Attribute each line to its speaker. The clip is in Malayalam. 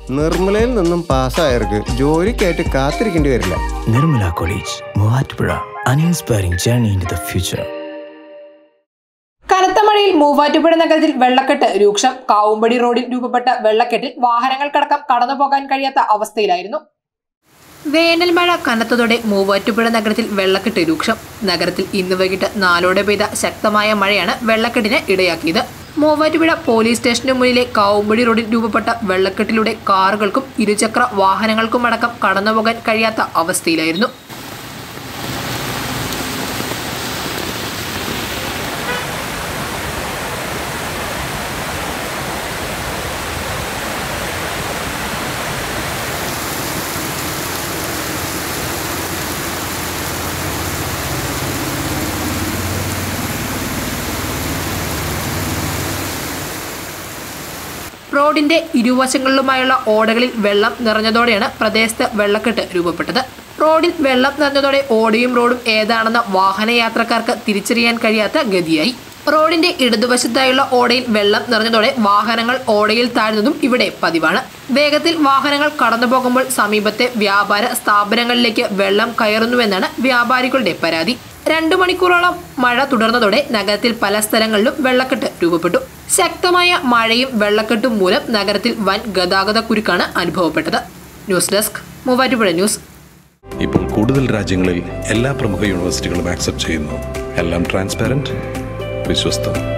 Speaker 1: നിർമ്മലയിൽ നിന്നും പാസ്സായവർക്ക് ജോലിക്കായിട്ട് കാത്തിരിക്കേണ്ടി വരില്ല.
Speaker 2: Nirmala college, Muvattupuzha. An inspiring journey into the future.
Speaker 3: കനത്ത മഴയിൽ മൂവാറ്റുപുഴ നഗരത്തിൽ വെള്ളക്കെട്ട് രൂക്ഷം. കാവുമ്പടി റോഡിൽ രൂപപ്പെട്ട വെള്ളക്കെട്ടിൽ വാഹനങ്ങൾക്കടക്കം കടന്നുപോകാൻ കഴിയാത്ത അവസ്ഥയിലായിരുന്നു. വേനൽ മഴ കനത്തതോടെ മൂവാറ്റുപുഴ നഗരത്തിൽ വെള്ളക്കെട്ട് രൂക്ഷം. നഗരത്തിൽ ഇന്ന് വൈകിട്ട് 4 പെയ്ത ശക്തമായ മഴയാണ് വെള്ളക്കെട്ടിന് ഇടയാക്കിയത്. മൂവാറ്റുപുഴ പോലീസ് സ്റ്റേഷന് മുന്നിലെ കാവുമ്പടി റോഡിൽ രൂപപ്പെട്ട വെള്ളക്കെട്ടിലൂടെ കാറുകൾക്കും ഇരുചക്ര വാഹനങ്ങൾക്കും അടക്കം കടന്നുപോകാൻ കഴിയാത്ത അവസ്ഥയിലായിരുന്നു. റോഡിന്റെ ഇരുവശങ്ങളിലുമായുള്ള ഓടകളിൽ വെള്ളം നിറഞ്ഞതോടെയാണ് പ്രദേശത്ത് വെള്ളക്കെട്ട് രൂപപ്പെട്ടത്. റോഡിൽ വെള്ളം നിറഞ്ഞതോടെ ഓടയും റോഡും ഏതാണെന്ന വാഹനയാത്രക്കാർക്ക് തിരിച്ചറിയാൻ കഴിയാത്ത ഗതിയായി. റോഡിന്റെ ഇടതുവശത്തായുള്ള ഓടയിൽ വെള്ളം നിറഞ്ഞതോടെ വാഹനങ്ങൾ ഓടയിൽ താഴ്ന്നതും ഇവിടെ പതിവാണ്. വേഗത്തിൽ വാഹനങ്ങൾ കടന്നുപോകുമ്പോൾ സമീപത്തെ വ്യാപാര സ്ഥാപനങ്ങളിലേക്ക് വെള്ളം കയറുന്നുവെന്നാണ് വ്യാപാരികളുടെ പരാതി. 2 മണിക്കൂറോളം മഴ തുടർന്നതോടെ നഗരത്തിൽ പല സ്ഥലങ്ങളിലും വെള്ളക്കെട്ട് രൂപപ്പെട്ടു. ശക്തമായ മഴയും വെള്ളക്കെട്ടും മൂലം നഗരത്തിൽ വൻ ഗതാഗത കുരുക്കാണ് അനുഭവപ്പെട്ടത്. News desk, Muvattupuzha news.
Speaker 4: ഇപ്പോൾ കൂടുതൽ രാജ്യങ്ങളിൽ എല്ലാ പ്രമുഖ യൂണിവേഴ്സിറ്റികളും ആക്സെപ്റ്റ് ചെയ്യുന്നു. എല്ലാം ട്രാൻസ്പാരന്റ്, വിശ്വസ്തം.